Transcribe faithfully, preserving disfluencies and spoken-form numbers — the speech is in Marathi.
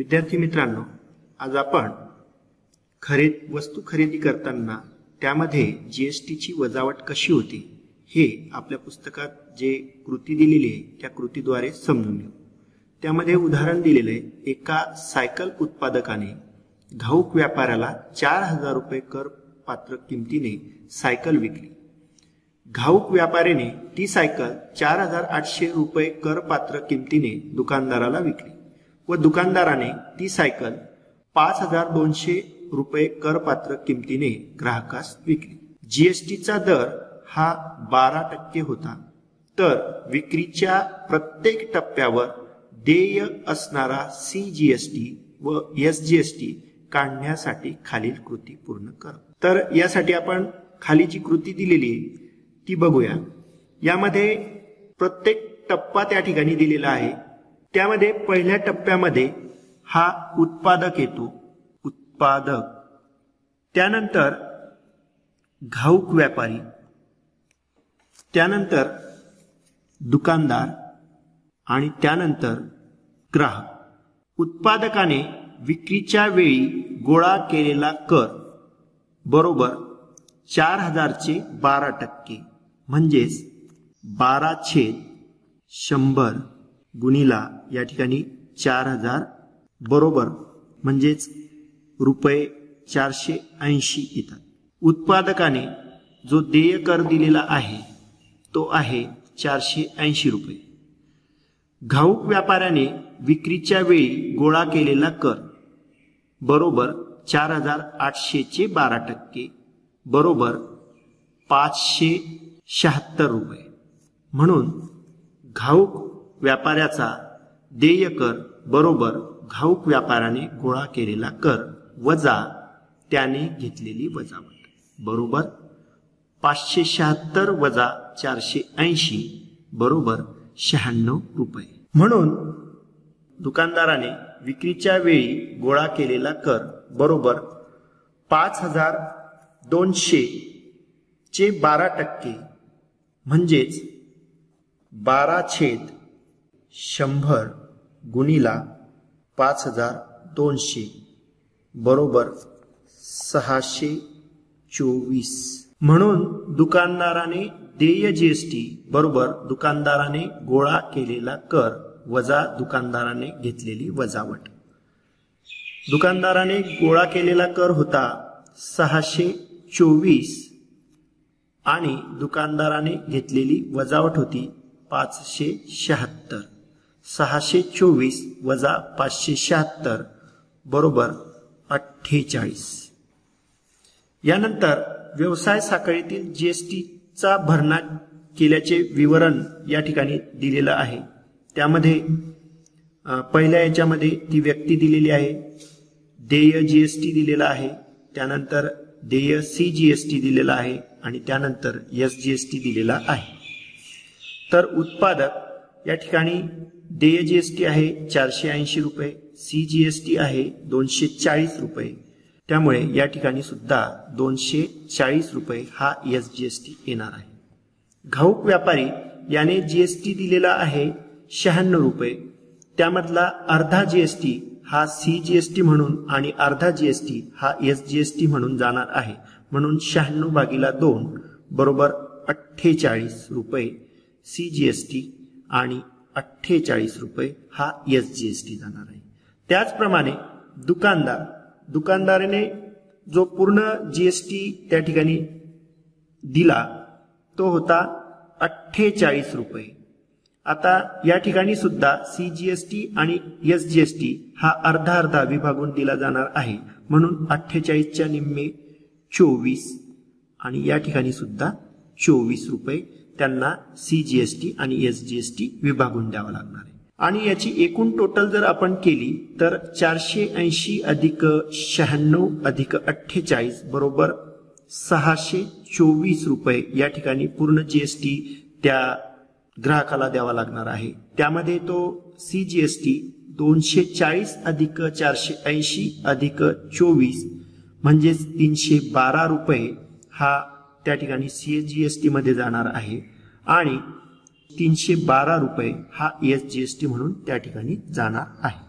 विद्यार्थी मित्रांनो, आज आपण खरेद वस्तू खरेदी करताना त्यामध्ये जीएसटी ची वजावट कशी होते हे आपल्या पुस्तकात जे कृती दिलेली आहे त्या कृतीद्वारे समजून घेऊ। त्यामध्ये उदाहरण दिलेले आहे, एका सायकल उत्पादकाने घाऊक व्यापाऱ्याला चार हजार रुपये कर पात्र किमतीने सायकल विकली। घाऊक व्यापाऱ्याने ती सायकल चार हजार आठशे रुपये कर पात्र किमतीने दुकानदाराला विकली व दुकानदाराने ती सायकल पाच हजार दोनशे रुपये करपात्र किमतीने ग्राहकास विकली। जीएसटीचा दर हा बारा टक्के होता, तर विक्रीच्या प्रत्येक टप्प्यावर देय असणारा सीजीएसटी व एसजीएसटी काढण्यासाठी खालील कृती पूर्ण करा। तर यासाठी आपण खाली जी कृती दिलेली आहे ती बघूया। यामध्ये प्रत्येक टप्पा त्या ठिकाणी दिलेला आहे। त्यामध्ये पहिल्या टप्प्यामध्ये हा उत्पादक येतो, उत्पादक, त्यानंतर घाऊक व्यापारी, त्यानंतर दुकानदार आणि त्यानंतर ग्राहक। उत्पादकाने विक्रीच्या वेळी गोळा केलेला कर बरोबर चार हजारचे बारा टक्के म्हणजेच बारा छेद शंभर गुणिला या ठिकाणी चार हजार बरोबर म्हणजेच रुपये चारशे ऐंशी येतात। उत्पादकाने जो देय कर दिलेला आहे तो आहे चारशे ऐंशी रुपये। घाऊक व्यापाऱ्याने विक्रीच्या वेळी गोळा केलेला कर बरोबर चार हजार आठशे चे बारा टक्के बरोबर पाचशे शहात्तर रुपये। म्हणून घाऊक व्यापाऱ्याचा देय कर बरोबर घाऊक व्यापाऱ्याने गोळा केलेला कर वजा त्याने घेतलेली वजावट बरोबर पाचशे शहात्तर वजा चारशे ऐंशी बरोबर शहाण्णव रुपये। म्हणून दुकानदाराने विक्रीच्या वेळी गोळा केलेला कर बरोबर पाच हजार दोनशे चे बारा टक्के म्हणजेच बारा छेद शंभर गुणिला पाच हजार दोनशे बरोबर सहाशे चोवीस। म्हणून दुकानदाराने देय जीएसटी बरोबर दुकानदाराने गोळा केलेला कर वजा दुकानदाराने घेतलेली वजावट। दुकानदाराने गोळा केलेला कर होता सहाशे चोवीस आणि दुकानदाराने घेतलेली वजावट होती पाचशे शहात्तर। सहाशे चोवीस वजा पाचशे शहात्तर बरोबर अठ्ठेचाळीस। यानंतर व्यवसाय साखळीतील जीएसटीचा भरणा केल्याचे विवरण या ठिकाणी दिलेलं आहे। त्यामध्ये पहिल्या याच्यामध्ये ती व्यक्ती दिलेली आहे, देय जीएसटी दिलेला आहे, त्यानंतर देय सीजीएसटी दिलेला आहे आणि त्यानंतर एसजीएसटी दिलेला आहे। तर उत्पादक या ठिकाणी देय जीएसटी आहे चारशे ऐंशी रुपये, सीजीएसटी आहे दोनशे चाळीस रुपये, त्यामुळे या ठिकाणी सुद्धा दोनशे चाळीस रुपये हा एसजीएसटी येणार आहे। घाऊक व्यापारी याने जीएसटी दिलेला आहे शहाण्णव रुपये, त्यामधला अर्धा जीएसटी हा सीजीएसटी म्हणून आणि अर्धा जीएसटी हा एसजीएसटी म्हणून जाणार आहे। म्हणून शहाण्णव भागीला दोन बरोबर अठ्ठेचाळीस रुपये सीजीएसटी आणि अठ्ठेचाळीस रुपये हा एसजीएसटी जाणार आहे। त्याचप्रमाणे दुकानदार दुकानदाराने जो पूर्ण जीएसटी त्या ठिकाणी दिला तो होता अठ्ठेचाळीस रुपये। आता या ठिकाणी सुद्धा सीजीएसटी आणि एसजीएसटी हा अर्धा अर्धा विभागून दिला जाणार आहे, म्हणून अठ्ठेचाळीसच्या निम्मे चोवीस आणि या ठिकाणी सुद्धा चोवीस रुपये त्यांना सीजीएसटी आणि एसजीएसटी विभागून द्यावा लागणार आहे। आणि याची एकूण टोटल जर आपण केली तर चारशे ऐंशी अधिक शहाण्णव अधिक अठ्ठेचाळीस बरोबर सहाशे चोवीस रुपये या ठिकाणी पूर्ण जीएसटी त्या ग्राहकाला द्यावा लागणार आहे। त्यामध्ये तो सीजीएसटी दोनशे चाळीस अधिक चारशे ऐंशी अधिक चोवीस म्हणजेच तीनशे बारा रुपये हा त्या ठिकाणी सीजीएसटी मध्ये जाणार आहे आणि तीनशे बारा रुपये हा एसजीएसटी म्हणून त्या ठिकाणी जाणार आहे।